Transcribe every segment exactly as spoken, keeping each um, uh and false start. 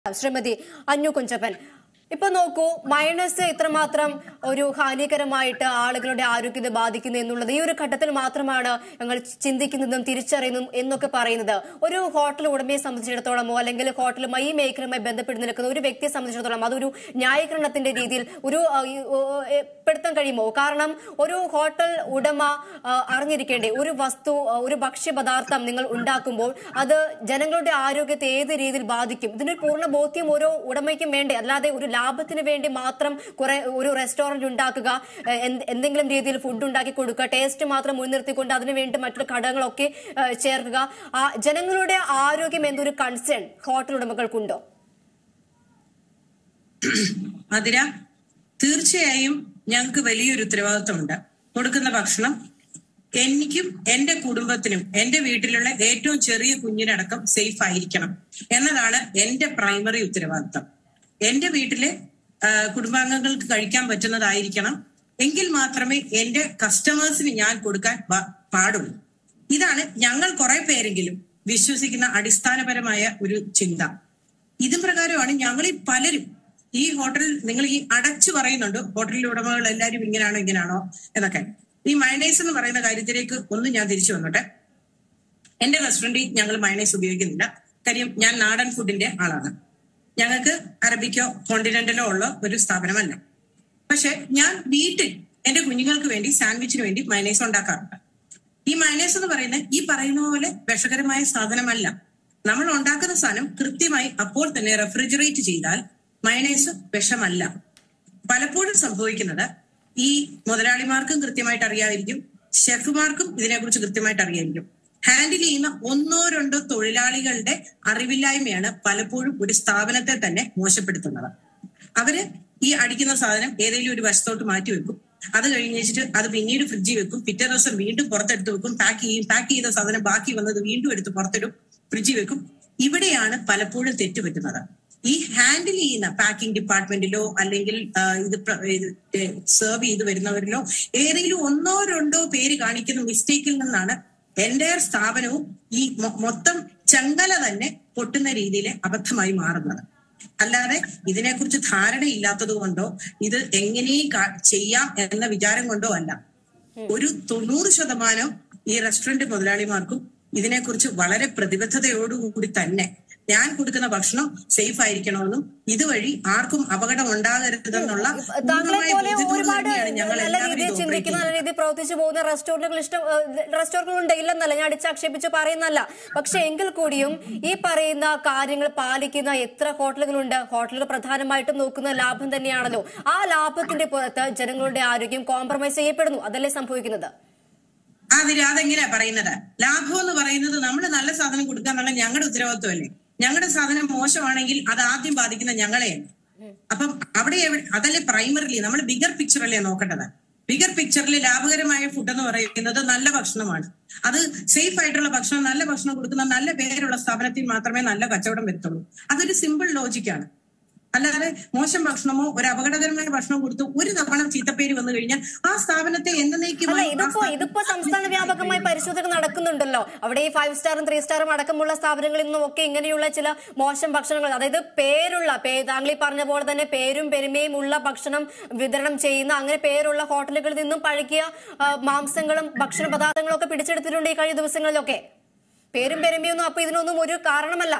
ശ്രീമതി അന്നു കുഞ്ചപ്പൻ ഇപ്പൊ നോക്കൂ മയണൈസ് ഇത്രമാത്രം ഒരു ഹാനികരമായിട്ട് ആളുകളുടെ ആരോഗ്യത്തെ ബാധിക്കുന്നു എന്നുള്ളത് ഈ ഒരു ഘട്ടത്തിൽ മാത്രമാണ് ഞങ്ങൾ ചിന്തിക്കുന്നതും തിരിച്ചറിയുന്നതും എന്നൊക്കെ പറയുന്നത്. ഒരു ഹോട്ടൽ ഉടമയെ സംബന്ധിച്ചിടത്തോളമോ അല്ലെങ്കിൽ ഹോട്ടലുമായി ഈ മേഖലയുമായി ബന്ധപ്പെട്ട് നിൽക്കുന്ന ഒരു വ്യക്തിയെ സംബന്ധിച്ചിടത്തോളം അതൊരു ന്യായീകരണത്തിന്റെ രീതിയിൽ ഒരു പെടുത്താൻ കഴിയുമോ? കാരണം ഒരു ഹോട്ടൽ ഉടമ അറിഞ്ഞിരിക്കേണ്ടേ ഒരു വസ്തു ഒരു ഭക്ഷ്യപദാർത്ഥം നിങ്ങൾ ഉണ്ടാക്കുമ്പോൾ അത് ജനങ്ങളുടെ ആരോഗ്യത്തെ ഏത് രീതിയിൽ ബാധിക്കും ഇതിനൊരു പൂർണ്ണ ബോധ്യം ഓരോ ഉടമയ്ക്കും വേണ്ടേ? അല്ലാതെ ഒരു ലാഭത്തിന് വേണ്ടി മാത്രം കുറെ ഒരു റെസ്റ്റോറന്റ് ഉണ്ടാക്കുക, എന്തെങ്കിലും രീതിയിൽ ഫുഡ് ഉണ്ടാക്കി കൊടുക്കുക, ടേസ്റ്റ് മാത്രം മുൻനിർത്തിക്കൊണ്ട് അതിനുവേണ്ടി മറ്റു ഘടകങ്ങളൊക്കെ ചേർക്കുക. ജനങ്ങളുടെ ആരോഗ്യം എന്തൊരു കൺസേൺ ഹോട്ടൽ ഉടമകൾക്കുണ്ടോ? അതിര തീർച്ചയായും ഞങ്ങൾക്ക് വലിയൊരു ഉത്തരവാദിത്വമുണ്ട്. കൊടുക്കുന്ന ഭക്ഷണം എനിക്കും എന്റെ കുടുംബത്തിനും എന്റെ വീട്ടിലുള്ള ഏറ്റവും ചെറിയ കുഞ്ഞിനടക്കം സേഫ് ആയിരിക്കണം എന്നതാണ് എന്റെ പ്രൈമറി ഉത്തരവാദിത്വം. എന്റെ വീട്ടിലെ കുടുംബാംഗങ്ങൾക്ക് കഴിക്കാൻ പറ്റുന്നതായിരിക്കണം എങ്കിൽ മാത്രമേ എന്റെ കസ്റ്റമേഴ്സിന് ഞാൻ കൊടുക്കാൻ പാടുള്ളൂ. ഇതാണ് ഞങ്ങൾ കുറെ പേരെങ്കിലും വിശ്വസിക്കുന്ന അടിസ്ഥാനപരമായ ഒരു ചിന്ത. ഇതും പ്രകാരമാണ് ഞങ്ങളിൽ പലരും ഈ ഹോട്ടൽ നിങ്ങൾ ഈ അടച്ചു പറയുന്നുണ്ട് ഹോട്ടലിലെ ഉടമകൾ എല്ലാവരും ഇങ്ങനെയാണോ ഇങ്ങനെയാണോ എന്നൊക്കെ. ഈ മയണൈസ് എന്ന് പറയുന്ന കാര്യത്തിലേക്ക് ഒന്ന് ഞാൻ തിരിച്ചു വന്നോട്ടെ. എന്റെ റെസ്റ്റോറന്റിൽ ഞങ്ങൾ മയണൈസ് ഉപയോഗിക്കുന്നില്ല. കാര്യം ഞാൻ നാടൻ ഫുഡിന്റെ ആളാണ്. ഞങ്ങൾക്ക് അറബിക്കോ കോണ്ടിനെന്റലോ ഉള്ള ഒരു സ്ഥാപനമല്ല. പക്ഷെ ഞാൻ വീട്ടിൽ എന്റെ കുഞ്ഞുങ്ങൾക്ക് വേണ്ടി സാൻഡ്വിച്ചിന് വേണ്ടി മയണൈസ് ഉണ്ടാക്കാറുണ്ട്. ഈ മയണൈസ് എന്ന് പറയുന്നത് ഈ പറയുന്ന പോലെ വിഷകരമായ സാധനമല്ല. നമ്മൾ ഉണ്ടാക്കുന്ന സാധനം കൃത്യമായി അപ്പോൾ തന്നെ റെഫ്രിജറേറ്റ് ചെയ്താൽ മയണൈസ് വിഷമല്ല. പലപ്പോഴും സംഭവിക്കുന്നത് ഈ മുതലാളിമാർക്കും കൃത്യമായിട്ട് അറിയാതിരിക്കും, ഷെഫുമാർക്കും ഇതിനെക്കുറിച്ച് കൃത്യമായിട്ട് അറിയാതിരിക്കും. ഹാൻഡിൽ ചെയ്യുന്ന ഒന്നോ രണ്ടോ തൊഴിലാളികളുടെ അറിവില്ലായ്മയാണ് പലപ്പോഴും ഒരു സ്ഥാപനത്തെ തന്നെ മോശപ്പെടുത്തുന്നത്. അവര് ഈ അടിക്കുന്ന സാധനം ഏതെങ്കിലും ഒരു വശത്തോട്ട് മാറ്റി വെക്കും. അത് കഴിഞ്ഞ് വെച്ചിട്ട് അത് പിന്നീട് ഫ്രിഡ്ജിൽ വെക്കും. പിറ്റേ ദിവസം വീണ്ടും പുറത്തെടുത്ത് വെക്കും. പാക്ക് ചെയ്യും. പാക്ക് ചെയ്ത സാധനം ബാക്കി വന്നത് വീണ്ടും എടുത്ത് പുറത്തിടും, ഫ്രിഡ്ജിൽ വെക്കും. ഇവിടെയാണ് പലപ്പോഴും തെറ്റുപറ്റുന്നത്. ഈ ഹാൻഡിൽ ചെയ്യുന്ന പാക്കിംഗ് ഡിപ്പാർട്ട്മെന്റിലോ അല്ലെങ്കിൽ ഇത് സെർവ് ചെയ്ത് വരുന്നവരിലോ ഏതെങ്കിലും ഒന്നോ രണ്ടോ പേര് കാണിക്കുന്ന മിസ്റ്റേക്കിൽ നിന്നാണ് എൻ്റയർ സ്ഥാപനവും ഈ മൊത്തം ചങ്ങല തന്നെ പൊട്ടുന്ന രീതിയിൽ അബദ്ധമായി മാറുന്നത്. അല്ലാതെ ഇതിനെക്കുറിച്ച് ധാരണയില്ലാത്തത് കൊണ്ടോ ഇത് എങ്ങനെയും ചെയ്യാം എന്ന വിചാരം കൊണ്ടോ അല്ല. ഒരു തൊണ്ണൂറ് ശതമാനം ഈ റെസ്റ്റോറന്റ് മുതലാളിമാർക്കും ഇതിനെക്കുറിച്ച് വളരെ പ്രതിബദ്ധതയോടുകൂടി തന്നെ ഞാൻ കൊടുക്കുന്ന ഭക്ഷണം സേഫ് ആയിരിക്കണമെന്നും ഇതുവഴി ആർക്കും അപകടം ഉണ്ടാകരുതെന്നുള്ള ചിന്തിക്കുന്ന നല്ല രീതിയിൽ പ്രവർത്തിച്ചു പോകുന്ന റെസ്റ്റോറന്റുകൾ ഇഷ്ടം റെസ്റ്റോറന്റുകളുണ്ട്, ഇല്ലെന്നല്ല ഞാൻ അടിച്ചാക്ഷേപിച്ച് പറയുന്നല്ല. പക്ഷെ എങ്കിൽ കൂടിയും ഈ പറയുന്ന കാര്യങ്ങൾ പാലിക്കുന്ന എത്ര ഹോട്ടലുകളുണ്ട്? ഹോട്ടലുകൾ പ്രധാനമായിട്ടും നോക്കുന്ന ലാഭം തന്നെയാണല്ലോ. ആ ലാഭത്തിന്റെ പുറത്ത് ജനങ്ങളുടെ ആരോഗ്യം കോംപ്രമൈസ് ചെയ്യപ്പെടുന്നു. അതല്ലേ സംഭവിക്കുന്നത്? അതിന് അതെങ്ങനെയാ പറയുന്നത്? ലാഭം എന്ന് പറയുന്നത് നമ്മൾ നല്ല സാധനം കൊടുക്കുക എന്നുള്ള ഞങ്ങളുടെ ഉത്തരവാദിത്വമല്ലേ? ഞങ്ങളുടെ സാധനം മോശമാണെങ്കിൽ അത് ആദ്യം ബാധിക്കുന്ന ഞങ്ങളെയാണ്. അപ്പം അവിടെ അതല്ലേ പ്രൈമറിലി നമ്മൾ ബിഗർ പിക്ചർ അല്ലേ നോക്കേണ്ടത്. ബിഗർ പിക്ചറിൽ ലാഭകരമായ ഫുഡ് എന്ന് പറയുന്നത് നല്ല ഭക്ഷണമാണ്. അത് സേഫ് ആയിട്ടുള്ള ഭക്ഷണം, നല്ല ഭക്ഷണം കൊടുക്കുന്ന നല്ല പേരുള്ള സ്ഥാപനത്തിൽ മാത്രമേ നല്ല കച്ചവടം വരുത്തുള്ളൂ. അതൊരു സിമ്പിൾ ലോജിക്കാണ്. അല്ലാതെ മോശം ഭക്ഷണമോ ഒരു അപകടകരമായ ഭക്ഷണം കൊടുത്ത് ഒരു തവണ ചീത്തപ്പേര് വന്നു കഴിഞ്ഞാൽ ആ സ്ഥാപനത്തെ എന്നേക്കുമായി ഇതിപ്പോ ഇതിപ്പോ സംസ്ഥാന വ്യാപകമായി പരിശോധന നടക്കുന്നുണ്ടല്ലോ. അവിടെ ഈ ഫൈവ് സ്റ്റാറും ത്രീ സ്റ്റാറും അടക്കമുള്ള സ്ഥാപനങ്ങളിൽ നിന്നും ഒക്കെ ഇങ്ങനെയുള്ള ചില മോശം ഭക്ഷണങ്ങൾ, അതായത് പേരുള്ള താങ്കൾ ഈ പറഞ്ഞ പോലെ തന്നെ പേരും പെരുമയും ഉള്ള ഭക്ഷണം വിതരണം ചെയ്യുന്ന അങ്ങനെ പേരുള്ള ഹോട്ടലുകളിൽ നിന്നും പഴകിയ മാംസങ്ങളും ഭക്ഷണ പദാർത്ഥങ്ങളും ഒക്കെ പിടിച്ചെടുത്തിട്ടുണ്ട് ഈ കഴിഞ്ഞ ദിവസങ്ങളിലൊക്കെ. പേരും പെരുമയൊന്നും അപ്പൊ ഇതിനൊന്നും ഒരു കാരണമല്ല.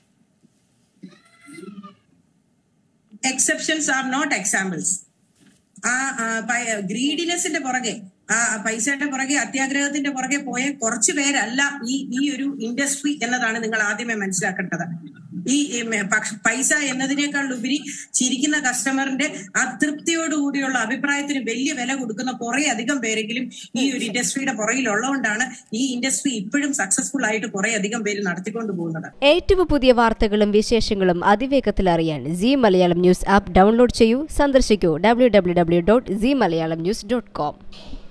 Exceptions are not examples. ആ ഗ്രീഡിനെസിന്റെ പുറകെ ആ പൈസയുടെ പുറകെ അത്യാഗ്രഹത്തിന്റെ പുറകെ പോയ കുറച്ചു പേരല്ല ഈ ഈ ഒരു ഇൻഡസ്ട്രി എന്നതാണ് നിങ്ങൾ ആദ്യമേ മനസ്സിലാക്കേണ്ടത്. ഈ പൈസ എന്നതിനേക്കാൾ ഉപരി ചിരിക്കുന്ന കസ്റ്റമറിന്റെ അതൃപ്തിയോടുകൂടിയുള്ള അഭിപ്രായത്തിന് വലിയ വില കൊടുക്കുന്ന കുറെ അധികം പേരെങ്കിലും ഈ ഒരു ഇൻഡസ്ട്രിയുടെ പുറകിലുള്ളതുകൊണ്ടാണ് ഈ ഇൻഡസ്ട്രി ഇപ്പോഴും സക്സസ്ഫുൾ ആയിട്ട് കുറെ അധികം പേര് നടത്തിക്കൊണ്ടു പോകുന്നത്. ഏറ്റവും പുതിയ വാർത്തകളും വിശേഷങ്ങളും അതിവേഗത്തിൽ അറിയാൻ Zee Malayalam news app download ചെയ്യൂ. സന്ദർശിക്കൂ W W W dot Zee Malayalam news dot com.